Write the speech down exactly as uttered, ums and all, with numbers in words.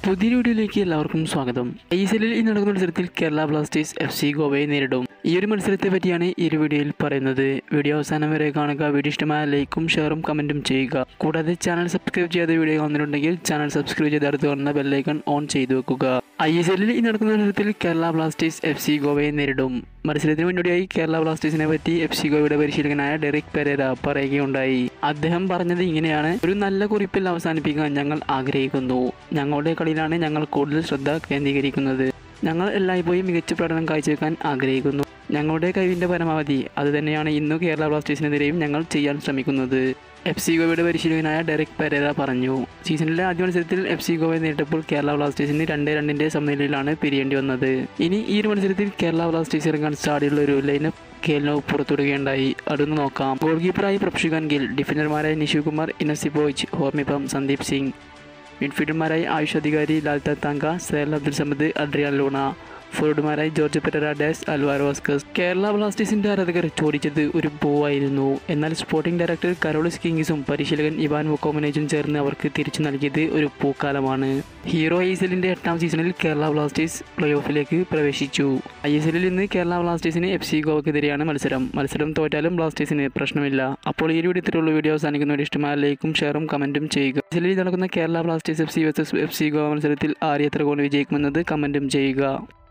പുതിയ വീഡിയോയിലേക്ക് എല്ലാവർക്കും സ്വാഗതം. ഐ എസ് എല്ലിൽ ഇന്ന് നടക്കുന്ന മത്സരത്തിൽ കേരള ബ്ലാസ്റ്റേഴ്സ് എഫ് സി ഗോവയെ നേരിടും. ഈ ഒരു മത്സരത്തെ പറ്റിയാണ് ഈ ഒരു വീഡിയോയിൽ പറയുന്നത്. വീഡിയോ അവസാനം വരെ കാണുക. വീഡിയോ ഇഷ്ടമായ ലൈക്കും ഷെയറും കമൻറ്റും ചെയ്യുക. കൂടാതെ ചാനൽ സബ്സ്ക്രൈബ് ചെയ്യാതെ വീഡിയോ കാണുന്നുണ്ടെങ്കിൽ ചാനൽ സബ്സ്ക്രൈബ് ചെയ്ത് അടുത്ത് കാണുന്ന ബെല്ലൈക്കൺ ഓൺ ചെയ്തു വെക്കുക. ഐ എസ് എല്ലിൽ ഇന്ന് നടക്കുന്ന മത്സരത്തിൽ കേരള ബ്ലാസ്റ്റേഴ്സ് എഫ് സി ഗോവയെ നേരിടും. മത്സരത്തിന് മുന്നോടിയായി കേരള ബ്ലാസ്റ്റേഴ്സിനെ പറ്റി എഫ് സി ഗോവയുടെ പരിശീലകനായ ഡെറിക് പെരേര പറയുകയുണ്ടായി. അദ്ദേഹം പറഞ്ഞത് ഇങ്ങനെയാണ്: ഒരു നല്ല കുറിപ്പിൽ അവസാനിപ്പിക്കാൻ ഞങ്ങൾ ആഗ്രഹിക്കുന്നു. ഞങ്ങളുടെ കളിയിലാണ് ഞങ്ങൾ കൂടുതൽ ശ്രദ്ധ കേന്ദ്രീകരിക്കുന്നത്. ഞങ്ങൾ എല്ലായ്പ്പോഴും മികച്ച പ്രകടനം കാഴ്ചവെക്കാൻ ആഗ്രഹിക്കുന്നു. ഞങ്ങളുടെ കഴിവിൻ്റെ പരമാവധി അതുതന്നെയാണ് ഇന്നു കേരള ബ്ലാസ്റ്റേഴ്സിനെതിരെയും ഞങ്ങൾ ചെയ്യാൻ ശ്രമിക്കുന്നത്. എഫ് സി ഗോവയുടെ പരിശീലകനായ ഡെറിക് പെരേര പറഞ്ഞു. സീസണിലെ ആദ്യ മത്സരത്തിൽ എഫ് സി ഗോവയെ നേരിട്ടപ്പോൾ കേരള ബ്ലാസ്റ്റേഴ്സിന് രണ്ട് രണ്ടിൻ്റെ സമനിലയിലാണ് പിരിയേണ്ടി വന്നത്. ഇനി ഈ ഒരു മത്സരത്തിൽ കേരള ബ്ലാസ്റ്റേഴ്സ് ഇറങ്ങാൻ സാധ്യതയുള്ള ഒരു ലൈനപ്പ് ഗേലിനോ പുറത്തുവിടുകയുണ്ടായി. അതൊന്ന് നോക്കാം. ഗോൾ കീപ്പറായി പ്രപ്ഷികാൻ ഗിൽ, ഡിഫൻഡർമാരായി നിഷു കുമാർ, ഇനസിബോയ്ച്ച്, ഹോർമിപ്പം, സന്ദീപ് സിംഗ്, മിഡ്ഫീൽഡർമാരായി Ayush Adhikari, Lalthathanga, Sahal Abdul Samad, Adrian Luna, ഫോർഡുമാരായി Jorge Pereyra Diaz, Alvaro Vazquez. Kerala ബ്ലാസ്റ്റേഴ്സിന്റെ ആരാധകർ ചോദിച്ചത് ഒരു പൂവായിരുന്നു. എന്നാൽ സ്പോർട്ടിംഗ് ഡയറക്ടർ കരോളിസ് കിങ്സും പരിശീലകൻ ഇവാൻ വൊക്കോമനേജും ചേർന്ന് അവർക്ക് തിരിച്ചു നൽകിയത് ഒരു പൂക്കാലമാണ്. ഹീറോ ഐ എസ് എല്ലിന്റെ എട്ടാം സീസണിൽ കേരള ബ്ലാസ്റ്റേഴ്സ് പ്ലേ ഓഫിലേക്ക് പ്രവേശിച്ചു. ഐ എസ് എല്ലിൽ ഇന്ന് കേരള ബ്ലാസ്റ്റേഴ്സിന് എഫ് സി ഗോവക്കെതിരെയാണ് മത്സരം. മത്സരം തോറ്റാലും ബ്ലാസ്റ്റേഴ്സിന് പ്രശ്നമില്ല. അപ്പോൾ ഈ വീഡിയോത്തിലുള്ള വീഡിയോ അവസാനിക്കുന്നവർ ഇഷ്ടമായ ലൈക്കും ഷെയറും കമന്റും ചെയ്യുക. ഐ എസ് എല്ലിൽ നടക്കുന്ന Kerala Blasters F C versus F C Goa മത്സരത്തിൽ ആര് എത്ര ഗോൾ വിജയിക്കുമെന്നത് കമന്റും ചെയ്യുക.